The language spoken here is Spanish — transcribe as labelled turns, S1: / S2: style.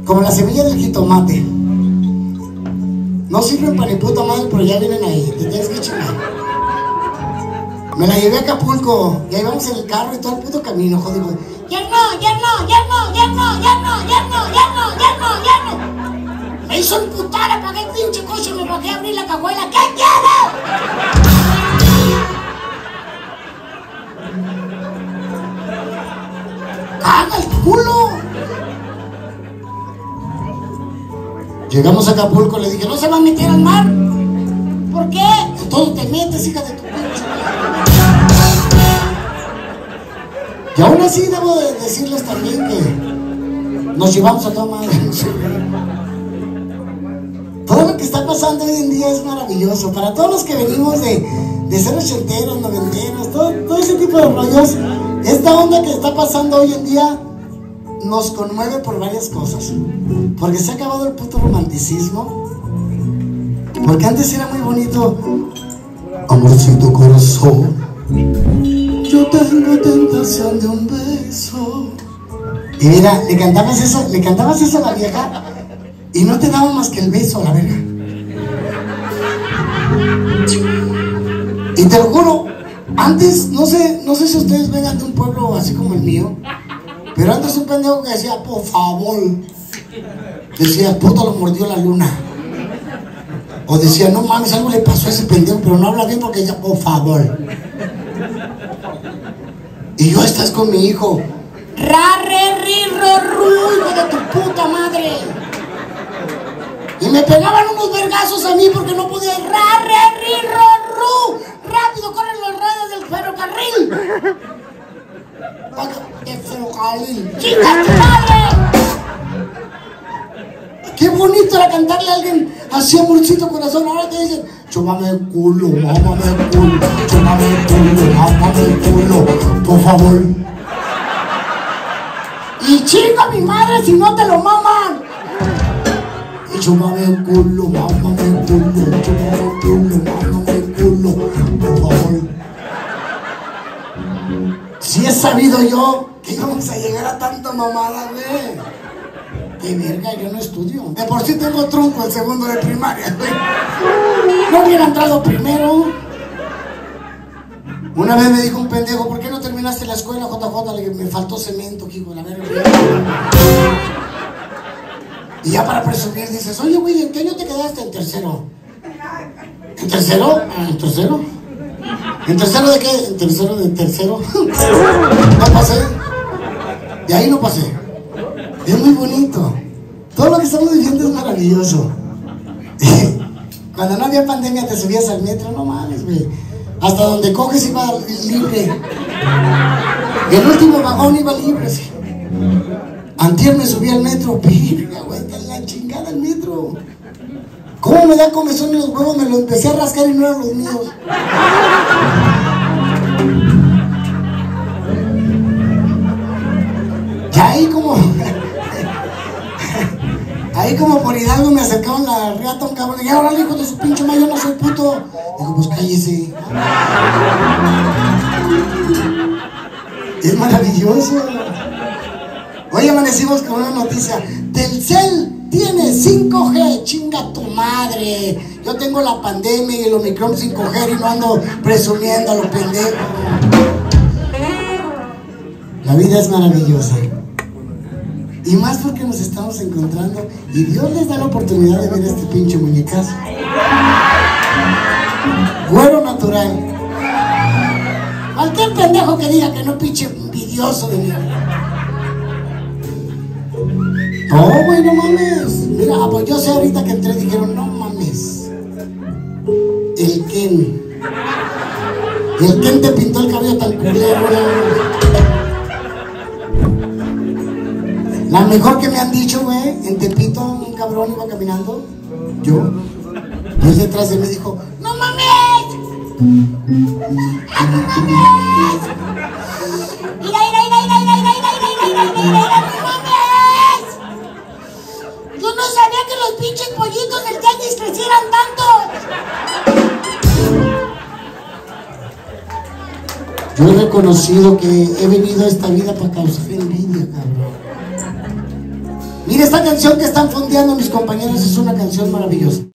S1: como la semilla del jitomate. No sirven para ni puta madre, pero ya vienen ahí. Te tienes que chingar. Me la llevé a Acapulco y ahí vamos en el carro y todo el puto camino, joder. Ya no. Me hizo emputar, apagué el pinche coche, me bajé a abrir la cajuela. ¿Qué quieres? ¡Caga el culo! Llegamos a Acapulco, le dije, ¿no se va a meter al mar? ¿Por qué? De todo te metes, hija de tu pinche. Y aún así debo de decirles también que nos llevamos a toda madre. Todo lo que está pasando hoy en día es maravilloso. Para todos los que venimos de ser ochenteros, noventeros, todo ese tipo de rollos, esta onda que está pasando hoy en día nos conmueve por varias cosas. Porque se ha acabado el puto romanticismo. Porque antes era muy bonito. Amorcito corazón, yo tengo tentación de un beso. Y mira, le cantabas eso a la vieja y no te daba más que el beso a la verga. Y te lo juro, antes, no sé si ustedes vengan de un pueblo así como el mío, pero antes un pendejo que decía, por favor, decía, puta, lo mordió la luna. O decía, no mames, algo le pasó a ese pendejo, pero no habla bien porque decía, por favor. Y yo estás con mi hijo. Ra, re, ri, ro, ru, hijo de tu puta madre. Y me pegaban unos vergazos a mí porque no podía. Ra, re, ri, ro, ru. Rápido, corren las ruedas del ferrocarril. ¡De ferrocarril! ¡Chinga tu madre! Qué bonito era cantarle a alguien así, amorcito corazón. Ahora te dicen, chúpame el culo, mámame el culo, chúpame el culo, mámame el culo, por favor. Y chinga mi madre si no te lo maman. Y chúpame el culo, mámame el culo, chúpame el culo, mámame el culo, por favor. Si he sabido yo que íbamos a llegar a tanta mamada, güey. ¡Qué verga! Yo no estudio. De por sí tengo trunco el segundo de primaria, güey. No hubiera entrado primero. Una vez me dijo un pendejo, ¿por qué no terminaste la escuela, JJ? Le dije, me faltó cemento, hijo, la verga. Y ya para presumir dices, oye, güey, ¿en qué año te quedaste? En tercero. ¿En tercero? ¿En tercero? ¿En tercero de qué? ¿En tercero de tercero? No pasé. De ahí no pasé. Es muy bonito. Todo lo que estamos viviendo es maravilloso. Cuando no había pandemia te subías al metro, no mames, güey. Hasta donde coges iba libre. El último vagón iba libre, sí. Antier me subí al metro, virga, güey, está en la chingada el metro. ¿Cómo me da comezón en los huevos? Me lo empecé a rascar y no eran los míos. Ya ahí como por Hidalgo me acercaban la reata un cabrón y ahora hijo de su pinche madre, yo no soy puto. Digo, pues cállese. Es maravilloso. Hoy amanecimos con una noticia. Telcel tiene 5G, chinga tu madre. Yo tengo la pandemia y el Omicron 5G y no ando presumiendo a los pendejos. La vida es maravillosa. Y más porque nos estamos encontrando y Dios les da la oportunidad de ver este pinche muñecazo. Güero natural. Cualquier pendejo que diga que no, pinche envidioso de mí. No, güey, no mames. Mira, pues yo sé ahorita que entré, dijeron, no mames. El Ken te pintó el cabello tan culero, güey. La mejor que me han dicho, güey, en Tepito, un cabrón iba caminando, yo, y él detrás de mí dijo, ¡no mames! ¡No mames! ¡Mira, no mames! Yo no sabía que los pinches pollitos del tianguis crecieran tanto. Yo he reconocido que he venido a esta vida para causar envidia, cabrón. Mira, esta canción que están fondeando mis compañeros es una canción maravillosa.